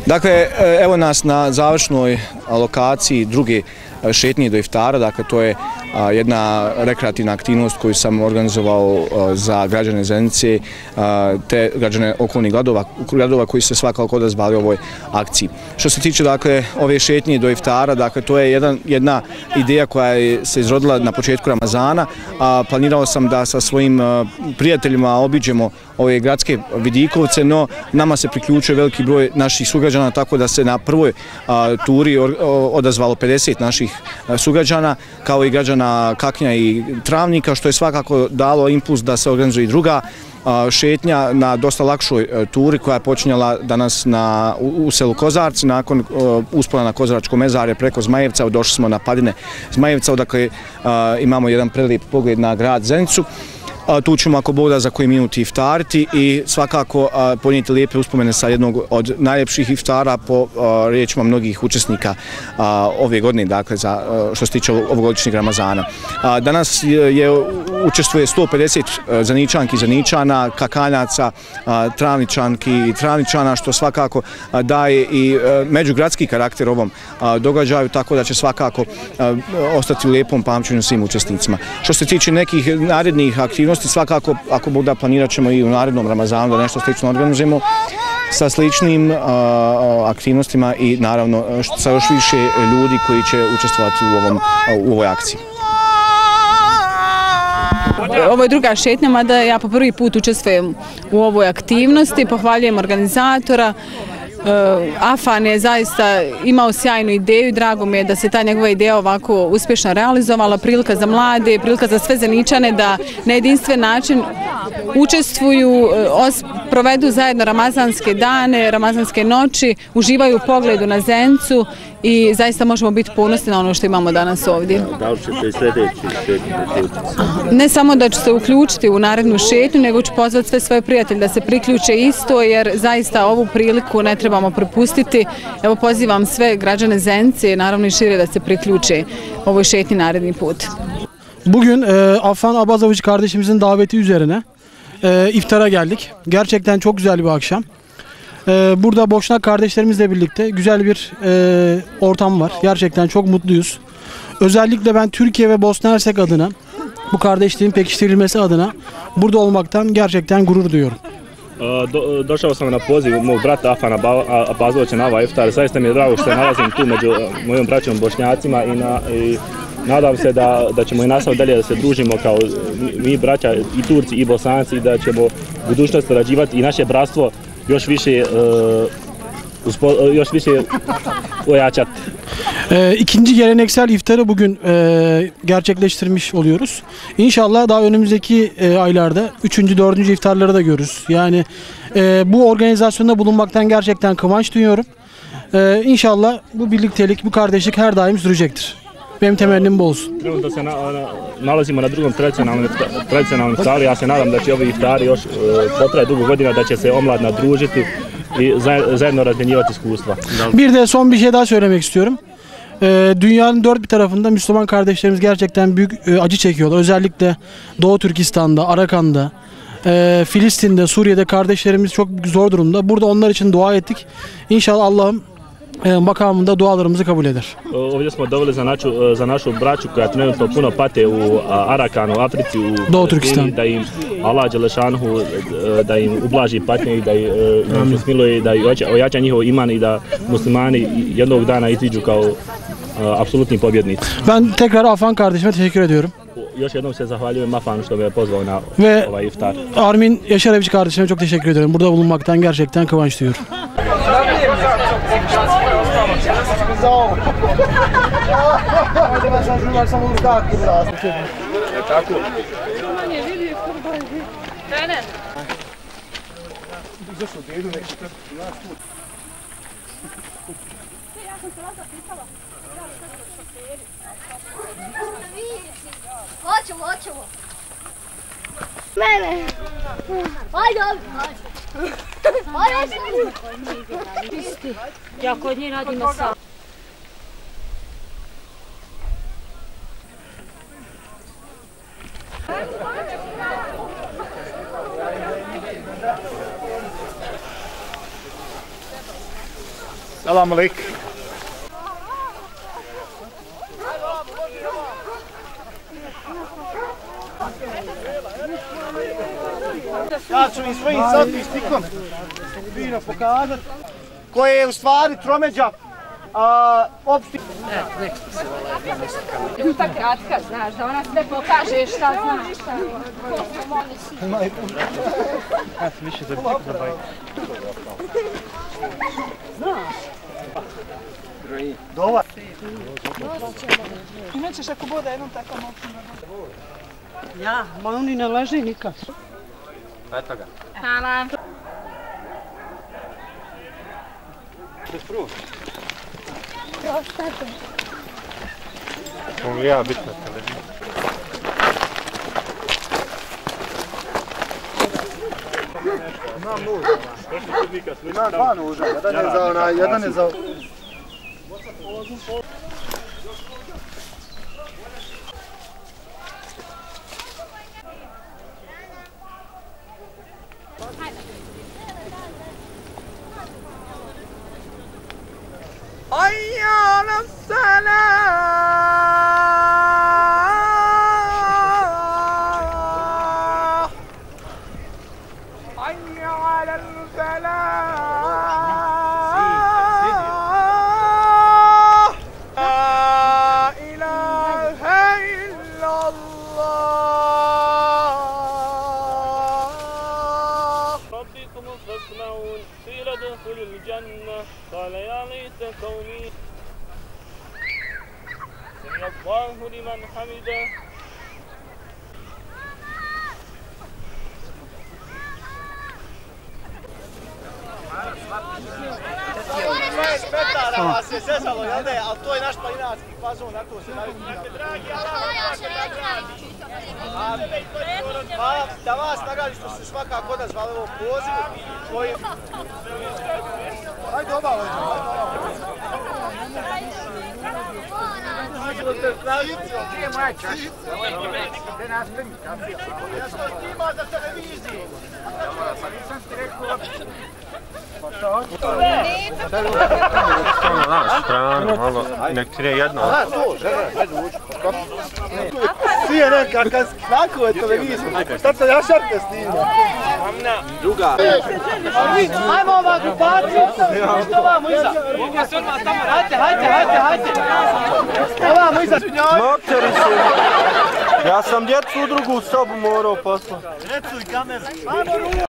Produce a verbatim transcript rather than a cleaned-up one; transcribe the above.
Dakle, evo nas na završnoj lokaciji druge šetnje do iftara, dakle to je jedna rekreativna aktivnost koju sam organizovao za građane Zenice te građane okolnih gradova, gradova koji se svakako odazvali ovoj akciji. Što se tiče dakle ove šetnje do iftara, dakle to je jedan, jedna ideja koja je se izrodila na početku Ramazana, a planirao sam da sa svojim prijateljima obiđemo ove gradske vidikovce, no nama se priključuje veliki broj naših sugrađana, tako da se na prvoj a, turi odazvalo pedeset naših sugrađana, kao i građana Kaknja i Travnika, što je svakako dalo impuls da se organizuje i druga a, šetnja na dosta lakšoj a, turi koja je počinjala danas na, u, u selu Kozarci, nakon a, uspona na Kozaračko mezarje preko Zmajevca, došli smo na padine Zmajevca, dakle a, imamo jedan prelijep pogled na grad Zenicu. Tu ćemo ako Bog da za koji minut iftariti i svakako ponijeti lijepe uspomene sa jednog od najljepših iftara po riječima mnogih učesnika ove godine, dakle za što se tiče ovogodišnjeg Ramazana. Danas je učestvuje sto pedeset zaničanki i zaničana, kakanjaca, travničanki i travničana, što svakako daje i međugradski karakter ovom događaju, tako da će svakako ostati u lijepom pamćenju svim učesnicima. Što se tiče nekih narednih aktivnosti, svakako, ako Bog da, planirat ćemo i u narednom Ramazanu da nešto slično organizujemo sa sličnim uh, aktivnostima i naravno sa još više ljudi koji će učestvovati u, ovom, uh, u ovoj akciji. Ovo je druga šetnja, mada ja po prvi put učestvujem u ovoj aktivnosti, pohvaljujem organizatora. Afan je zaista imao sjajnu ideju i drago mi je da se ta njegova ideja ovako uspješno realizovala, prilika za mlade, prilika za sve Zeničane da na jedinstven način učestvuju, provedu zajedno ramazanske dane, ramazanske noći, uživaju u pogledu na Zenicu i zaista možemo biti ponosni na ono što imamo danas ovdje. Da li ćete i sljedeći šetnju? Ne samo da ću se uključiti u narednu šetnju, nego ću pozvati sve svoje prijatelje da se priključe isto, jer zaista ovu priliku ne trebamo propustiti. Evo, pozivam sve građane Zenice, naravno i şire, da se priključe ovoj şetnji naredni put. Bugün e, Afan Abazoviç kardeşimizin daveti üzerine e, iftara geldik. Gerçekten çok güzel bir akşam. E, burada Boşnak kardeşlerimizle birlikte güzel bir e, ortam var. Gerçekten çok mutluyuz. Özellikle ben Türkiye ve Bosna Hersek adına, bu kardeşliğin pekiştirilmesi adına burada olmaktan gerçekten gurur duyuyorum. Do, došao sam na poziv mog brata Afana Abazovića na ovaj iftar. Zaista mi je drago što se nalazim tu među mojom braćom Bošnjacima i, na, i nadam se da, da ćemo i nastaviti dalje da se družimo kao mi braća i Turci i Bosanci, da ćemo u budućnosti surađivati i naše bratstvo još više uh, uspo, još više oyaçat. E, ikinci geleneksel iftarı bugün e, gerçekleştirmiş oluyoruz. İnşallah daha önümüzdeki e, aylarda üçüncü, dördüncü iftarları da görürüz. Yani e, bu organizasyonda bulunmaktan gerçekten kıvanç duyuyorum. E, İnşallah bu birliktelik, bu kardeşlik her daim sürecektir. Benim temennim bu olsun. Trenutno se na, na, nalazimo na drugom tradicionalnom, tradicionalnom iftaru. Ja se nadam da će ovi iftari još e, potraje dugo godina, da će se omladina družiti i zajedno razmjenjivati iskustva. Bir de son bir şey daha söylemek istiyorum. Ee, dünyanın dört bir tarafında Müslüman kardeşlerimiz gerçekten büyük e, acı çekiyorlar. Özellikle Doğu Türkistan'da, Arakan'da, e, Filistin'de, Suriye'de kardeşlerimiz çok zor durumda. Burada onlar için dua ettik. İnşallah Allah'ım e, makamında dualarımızı kabul eder. Ovdje smo doveli za našu, za našu braću koja trenutno puno pate u Arakanu, u Africi, u Doğu Türkistan. Da im Allah Đelešanhu da im ublaži patnje i da im smiluje, da ojača njihov iman i da muslimani jednog dana iziđu kao apsolutni pobjednici. Ben tekrar Afan kardeşime teşekkür ediyorum. Još jednom se zahvaljujem Afanu što me je pozvao na Ve ovaj iftar. Armin Yaşarević kardeşime çok teşekkür ediyorum. Burada bulunmaktan gerçekten kıvanç duyuyorum. Hoćemo, hoćemo. Mene. Ajde, ajde. Ajde. Ja kod nje radimo sam. Salam alik. Ja ću im svojim statistikom fino pokazati koje je u stvari tromeđa opšti... Ne, nek smo se vala jedna mesta. Ljuta kratka, znaš, da ona sve pokaže šta znaš, šta ko smo oni svi. Ja sam više za bicikl za bajku. Znaš? Dobar. Imaćeš ako bude jednom tako moćno. Ja, ma oni ne leži nikad. Eto ga. Hvala. Bez prvo. Mogu li ja biti na televiziji? Imam nož. Imam dva noža. Jedan je za onaj, jedan je za... حي على الفلاح حي على الفلاح لا إله إلا الله ربكم فاسمعون قيل ادخلوا الجنة قال يا ليت قومي سمع الله لمن حمده šest metara vas je zezalo, jel ne? Ali to je naš planinarski fazon, na to se navikli. Dragi Allah, hvala da vas nagradi što ste svakako odazvali ovom pozivu. Hajde obavljamo, hajde obavljamo. Gdje je moja čašica? Gdje nas primi kafe? Ja sam snima za televiziju. Pa nisam ti rekao... Samo naš stranu, malo, nek ti ne jedno. Aha, to, žena, hajde uđu. Svi je nekak, kako je televizor? Šta se ja šarte snima? Druga. Ajmo ova grupacija, što ovamo iza. Hajde, hajde, hajde, hajde. Ovamo iza. Mokteri se. Ja sam djecu u drugu sobu morao poslati. Djecu i kameru.